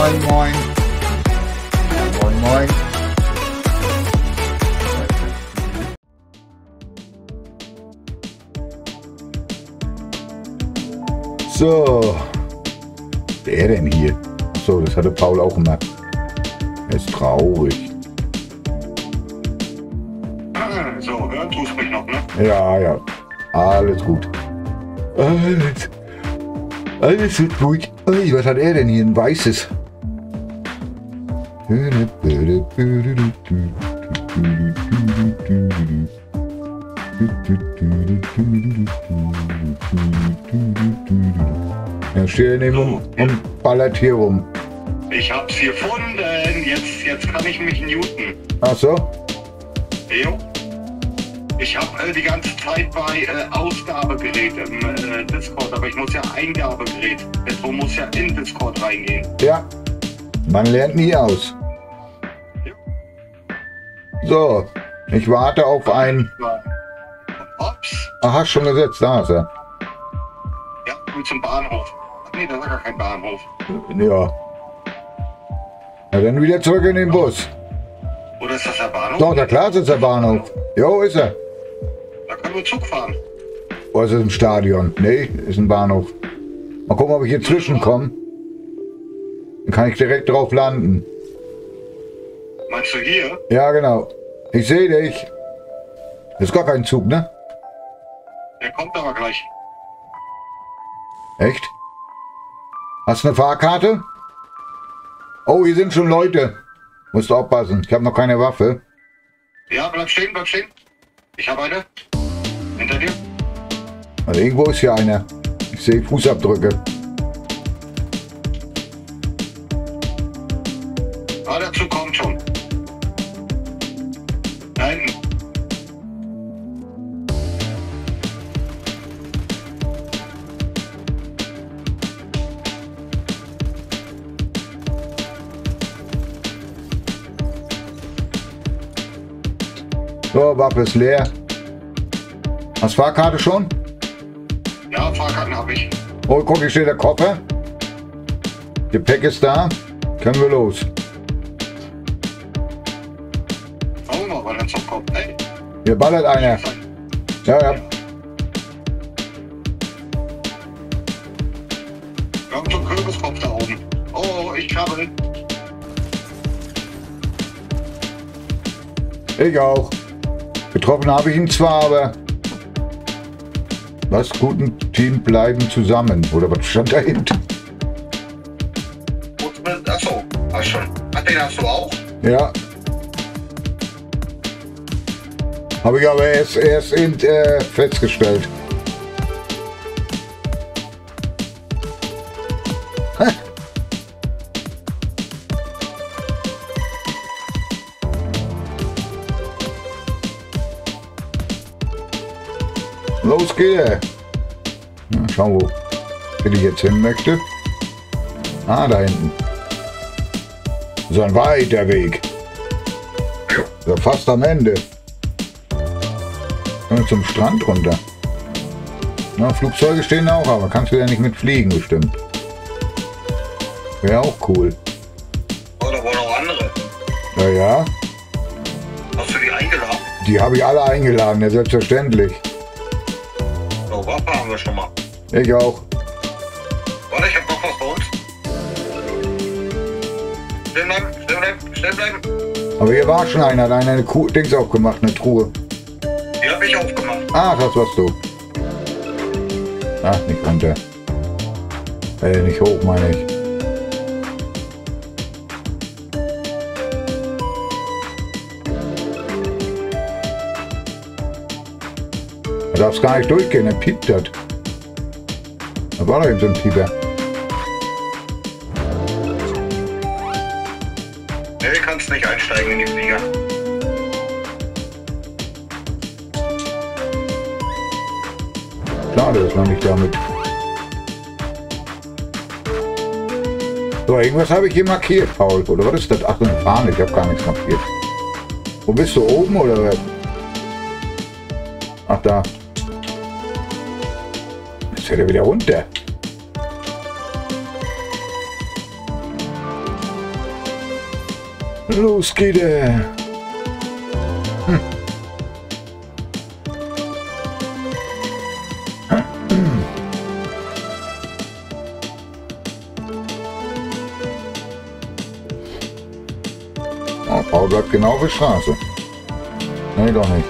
Moin, moin. Moin, moin. So. Wer denn hier? Achso, das hatte Paul auch gemacht. Er ist traurig. So, hören tust mich noch, ne? Ja, ja. Alles gut. Alles wird gut. Ui, was hat er denn hier? Ein weißes. Er steht neben und ballert hier rum. Ich hab's gefunden. Jetzt kann ich mich muten. Ach so? Jo. Ich habe die ganze Zeit bei Ausgabegerät im Discord, aber ich muss ja Eingabegerät. Der Ton muss ja in Discord reingehen. Ja. Man lernt nie aus. Ja. So. Ich warte auf ein... Ups. Ach, hast schon gesetzt, da ist er. Ja, gut zum Bahnhof. Ach nee, da war gar kein Bahnhof. Ja. Na dann wieder zurück in den Bus. Oder ist das der Bahnhof? Doch, der klar ist der Bahnhof. Jo, ist er. Da können wir Zug fahren. Oh, ist es ein Stadion? Nee, ist ein Bahnhof. Mal gucken, ob ich hier zwischenkomme. Dann kann ich direkt drauf landen. Meinst du hier? Ja, genau. Ich sehe dich. Das ist gar kein Zug, ne? Der kommt aber gleich. Echt? Hast du eine Fahrkarte? Oh, hier sind schon Leute. Musst du aufpassen. Ich habe noch keine Waffe. Ja, bleib stehen, bleib stehen. Ich habe eine. Hinter dir. Also irgendwo ist hier einer. Ich sehe Fußabdrücke. Ah, der Zug kommt schon. Da hinten. So, Waffe ist leer. Hast Fahrkarte schon? Ja, Fahrkarten habe ich. Oh, guck, hier steht der Koffer. Gepäck ist da. Können wir los. Schauen wir mal, wann der Zug kommt. Ey. Hier ballert einer. Ja, ja. Wir haben schon Kürbiskopf da oben. Oh, ich krabbel. Ich auch. Getroffen habe ich ihn zwar, aber... Was guten Team bleiben zusammen. Oder was stand da hinten? Achso, hast schon. Ach, den hast du auch? Ja. Habe ich aber erst festgestellt. Ha. Los geht. Na, schauen wo ich jetzt hin möchte. Ah, da hinten. So ein weiter Weg. So fast am Ende. Können wir zum Strand runter. Na, Flugzeuge stehen auch, aber kannst du ja nicht mit fliegen bestimmt. Wäre auch cool. Oh, da waren auch andere. Ja, ja. Hast du die eingeladen? Die habe ich alle eingeladen, ja selbstverständlich. Oh, Waffe haben wir schon mal. Ich auch. Warte, ich hab noch was bei uns. Stehen bleiben, stehen bleiben, stehen bleiben. Aber hier war schon einer, hat einer eine Dings aufgemacht, eine Truhe. Die hab ich aufgemacht. Ah, das warst du. Ach, nicht runter. Nicht hoch, meine ich. Du darfst gar nicht durchgehen, er piept das. Da war doch eben so ein Pieper. Nee, du kannst nicht einsteigen in die Flieger. Klar, der ist noch nicht damit. So, irgendwas habe ich hier markiert, Paul. Oder was ist das? Ach, eine Fahne, ich habe gar nichts markiert. Wo bist du, oben oder was? Ach, da. Jetzt fährt er wieder runter. Los geht er. Oh, Paul bleibt genau auf der Straße. Nee, doch nicht.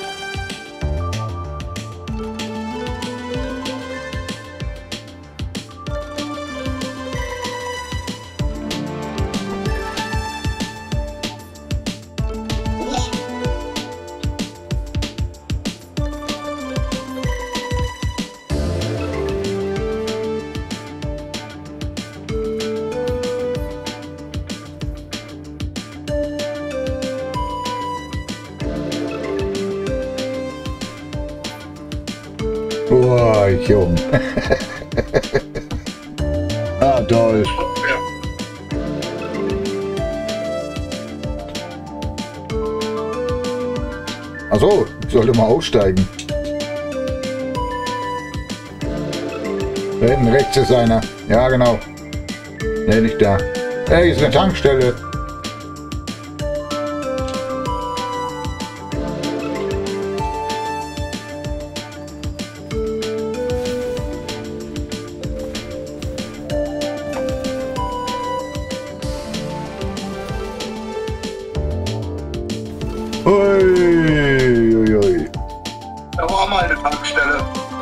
Boah, jung. Ah, toll. Achso, ich sollte mal aussteigen. Da hinten rechts ist einer. Ja, genau. Nee, nicht da. Hey, ist eine Tankstelle. Uiuiui. Da war mal eine Tankstelle.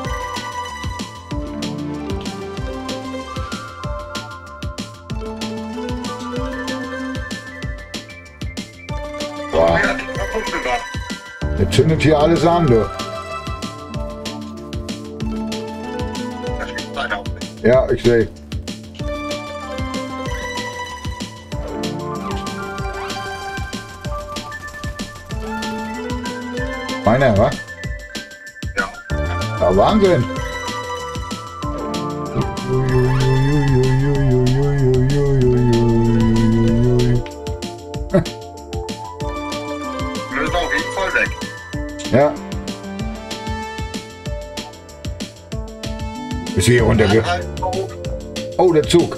Boah. Wer hat die kaputt gemacht? Jetzt zündet hier alles an, du. Da steht einer auf mich. Ja, ich sehe. Meiner, wa? Ja. Ja, Wahnsinn. Wir müssen auf jeden Fall weg. Ja. Ist hier runterge... Oh, der Zug.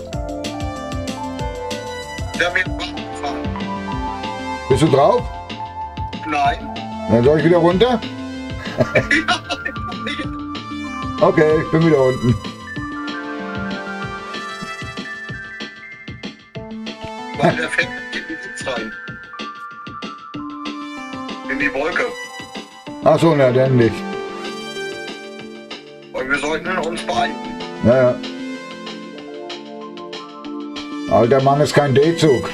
Der mit dem Wagen fahren. Bist du drauf? Nein. Dann soll ich wieder runter? Okay, ich bin wieder unten. Weil der fängt in die Sitz rein. In die Wolke. Achso, na dann nicht. Und wir sollten uns beeilen. Naja. Alter Mann ist kein D-Zug.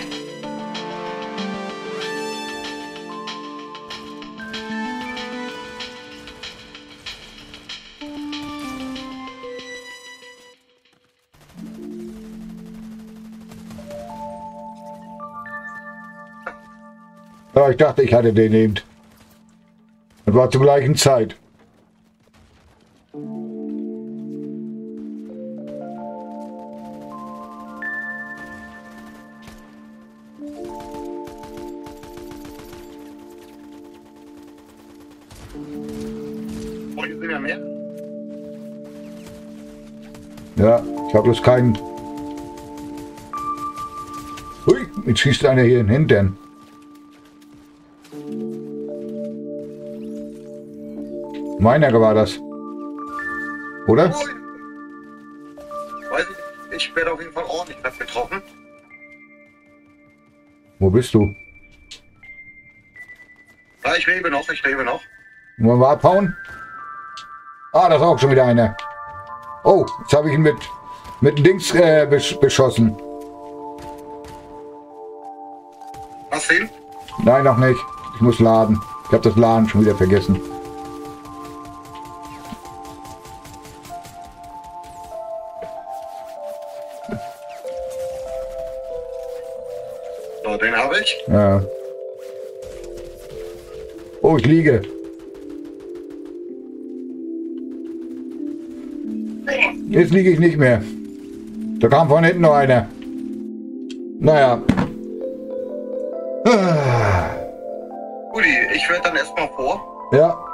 Ja, ich dachte, ich hatte den eben. Das war zur gleichen Zeit. Oh, hier sind ja mehr. Ja, ich habe bloß keinen... Hui, jetzt schießt einer hier in den Hintern. Meiner war das. Oder? Oh, weiß ich nicht. Ich werde auf jeden Fall ordentlich getroffen. Wo bist du? Ja, ich lebe noch, ich lebe noch. Wollen wir abhauen? Ah, da ist auch schon wieder einer. Oh, jetzt habe ich ihn mit dem Dings beschossen. Hast du ihn? Nein, noch nicht. Ich muss laden. Ich habe das Laden schon wieder vergessen. So, den habe ich. Ja. Oh, ich liege. Jetzt liege ich nicht mehr. Da kam von hinten noch einer. Naja. Uli, ich werde dann erstmal vor. Ja.